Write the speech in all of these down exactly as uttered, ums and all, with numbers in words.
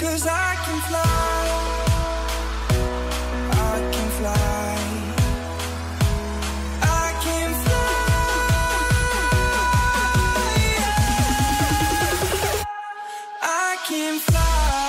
'Cause I can fly, I can fly, I can fly, yeah. I can fly.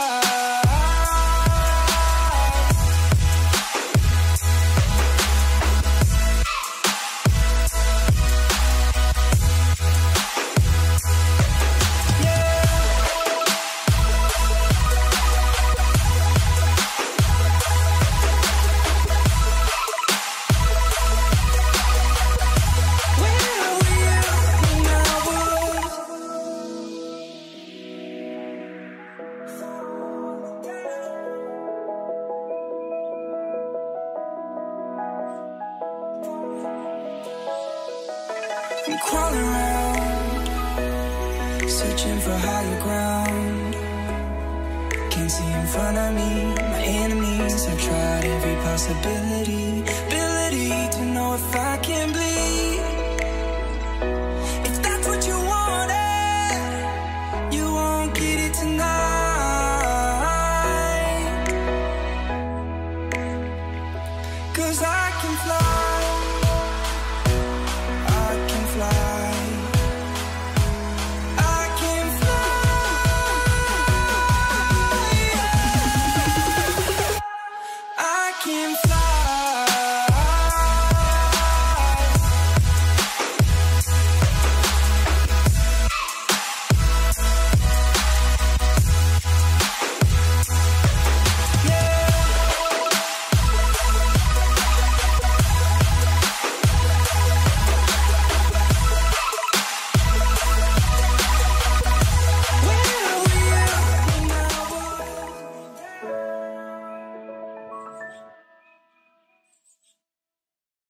I'm crawling around, searching for higher ground. Can't see in front of me, my enemies. I've tried every possibility, ability to know if I can bleed. If that's what you wanted, you won't get it tonight. 'Cause I can fly.